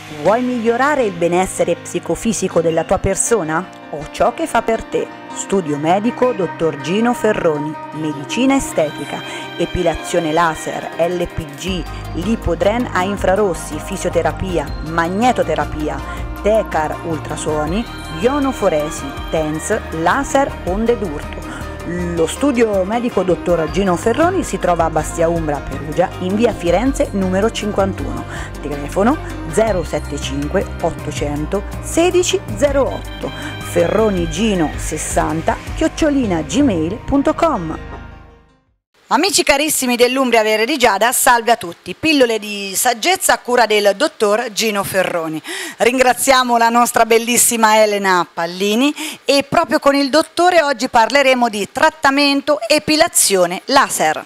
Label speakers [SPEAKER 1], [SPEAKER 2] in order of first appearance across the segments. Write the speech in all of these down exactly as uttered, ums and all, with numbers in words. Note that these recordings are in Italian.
[SPEAKER 1] Vuoi migliorare il benessere psicofisico della tua persona? Ho ciò che fa per te. Studio medico dottor Gino Ferroni, medicina estetica, epilazione laser, L P G, lipodren a infrarossi, fisioterapia, magnetoterapia, Tecar ultrasuoni, ionoforesi, TENS, laser, onde d'urto. Lo studio medico dottor Gino Ferroni si trova a Bastia Umbra, Perugia, in via Firenze numero cinquantuno. Telefono zero settantacinque ottocento sedici zero otto. ferronigino sessanta chiocciolina gmail punto com. Amici carissimi dell'Umbria Vere di Giada, salve a tutti. Pillole di saggezza a cura del dottor Gino Ferroni. Ringraziamo la nostra bellissima Elena Pallini e proprio con il dottore oggi parleremo di trattamento epilazione laser.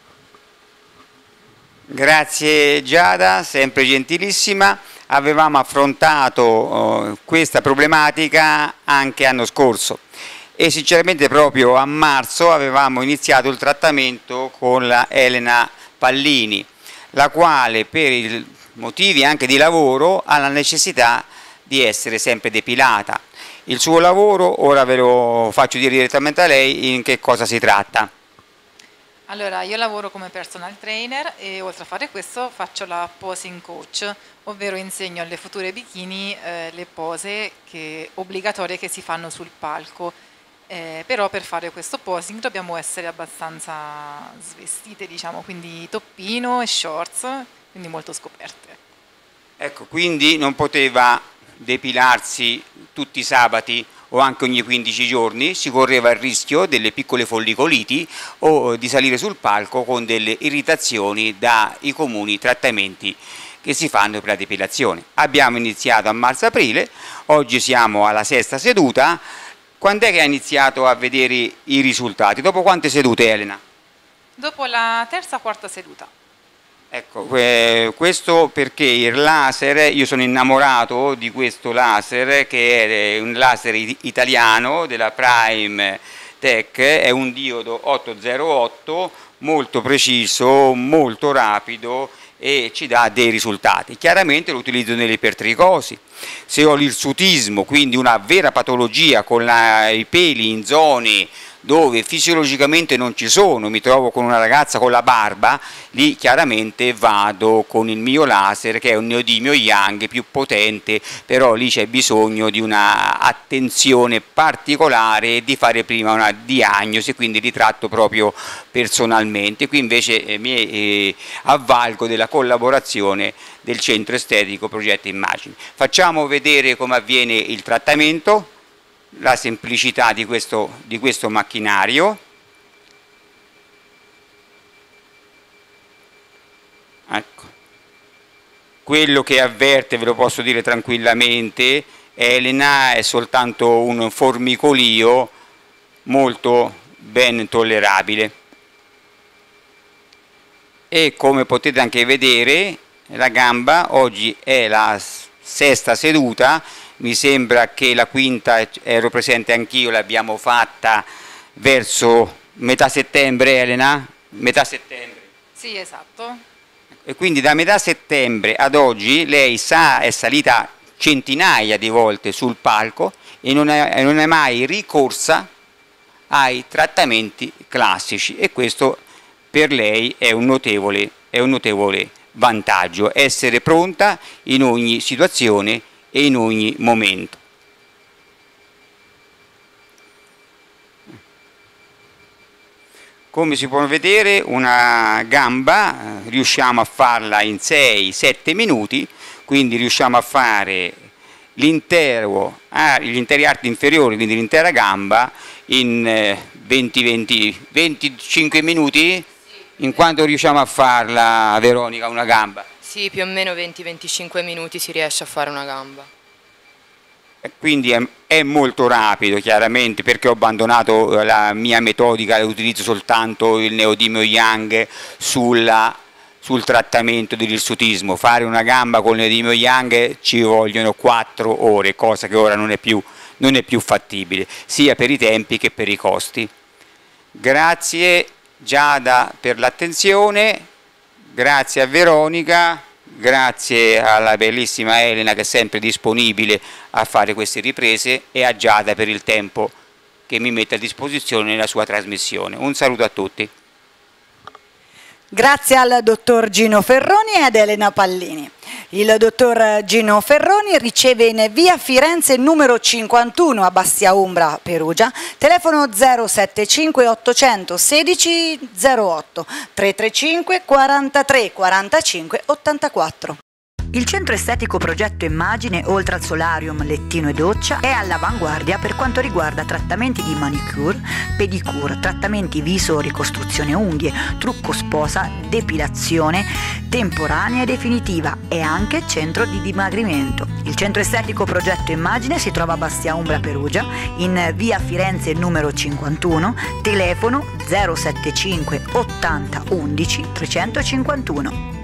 [SPEAKER 2] Grazie Giada, sempre gentilissima. Avevamo affrontato uh, questa problematica anche l'anno scorso. E sinceramente proprio a marzo avevamo iniziato il trattamento con la Elena Pallini, la quale per i motivi anche di lavoro ha la necessità di essere sempre depilata. Il suo lavoro, ora ve lo faccio dire direttamente a lei in che cosa si tratta.
[SPEAKER 3] Allora, io lavoro come personal trainer e oltre a fare questo faccio la posing coach, ovvero insegno alle future bikini eh, le pose che, obbligatorie che si fanno sul palco. Eh, però per fare questo posing dobbiamo essere abbastanza svestite, diciamo, quindi toppino e shorts, quindi molto scoperte.
[SPEAKER 2] Ecco, quindi non poteva depilarsi tutti i sabati o anche ogni quindici giorni, si correva il rischio delle piccole follicoliti o di salire sul palco con delle irritazioni dai comuni trattamenti che si fanno per la depilazione. Abbiamo iniziato a marzo-aprile, oggi siamo alla sesta seduta. Quando è che ha iniziato a vedere i risultati? Dopo quante sedute, Elena?
[SPEAKER 3] Dopo la terza quarta seduta.
[SPEAKER 2] Ecco, eh, questo perché il laser, io sono innamorato di questo laser che è un laser italiano della Prime Tech, è un diodo ottocentotto, molto preciso, molto rapido e ci dà dei risultati. Chiaramente lo utilizzo nell'ipertricosi. Se ho l'irsutismo, quindi una vera patologia con la, i peli in zone dove fisiologicamente non ci sono, mi trovo con una ragazza con la barba, lì chiaramente vado con il mio laser che è un neodimio Young più potente, però lì c'è bisogno di una attenzione particolare e di fare prima una diagnosi, quindi li tratto proprio personalmente. Qui invece eh, mi eh, avvalgo della collaborazione del centro estetico Progetto Immagini. Facciamo vedere come avviene il trattamento, la semplicità di questo, di questo macchinario. Ecco. Quello che avverte, ve lo posso dire tranquillamente, Elena, è soltanto un formicolio molto ben tollerabile. E come potete anche vedere, la gamba oggi è la sesta seduta. Mi sembra che la quinta, ero presente anch'io, l'abbiamo fatta verso metà settembre, Elena? Metà settembre.
[SPEAKER 3] Sì, esatto.
[SPEAKER 2] E quindi da metà settembre ad oggi lei sa, è salita centinaia di volte sul palco e non è, non è mai ricorsa ai trattamenti classici, e questo per lei è un notevole, è un notevole vantaggio, essere pronta in ogni situazione e in ogni momento. Come si può vedere, una gamba eh, riusciamo a farla in sei sette minuti, quindi riusciamo a fare l'intero, ah, gli interi arti inferiori, quindi l'intera gamba in eh, venti venticinque minuti. In quanto riusciamo a farla, Veronica, una gamba?
[SPEAKER 4] Sì, più o meno venti venticinque minuti si riesce a fare una gamba.
[SPEAKER 2] Quindi è, è molto rapido, chiaramente, perché ho abbandonato la mia metodica e utilizzo soltanto il neodimio Young sulla, sul trattamento dell'irsutismo. Fare una gamba con il neodimio Young ci vogliono quattro ore, cosa che ora non è più, non è più fattibile, sia per i tempi che per i costi. Grazie Giada per l'attenzione, grazie a Veronica, grazie alla bellissima Elena che è sempre disponibile a fare queste riprese e a Giada per il tempo che mi mette a disposizione nella sua trasmissione. Un saluto a tutti.
[SPEAKER 1] Grazie al dottor Gino Ferroni e ad Elena Pallini. Il dottor Gino Ferroni riceve in via Firenze numero cinquantuno a Bastia Umbra, Perugia, telefono zero sette cinque ottocento sedici zero otto tre tre cinque quarantatré quarantacinque ottantaquattro. Il centro estetico Progetto Immagine, oltre al solarium, lettino e doccia, è all'avanguardia per quanto riguarda trattamenti di manicure, pedicure, trattamenti viso, ricostruzione unghie, trucco sposa, depilazione temporanea e definitiva e anche centro di dimagrimento. Il centro estetico Progetto Immagine si trova a Bastia Umbra, Perugia, in via Firenze numero cinquantuno, telefono zero sette cinque ottanta undici trecentocinquantuno.